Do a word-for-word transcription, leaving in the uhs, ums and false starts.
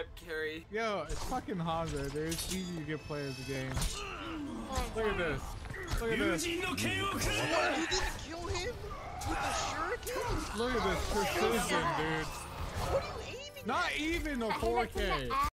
rep carry. Yo, it's fucking Hanzo, dude. It's easy to get players the game. Look at this. Look at this. What? You didn't kill him with the shuriken? Look at this precision, dude. What are you aiming Not at? even a four K.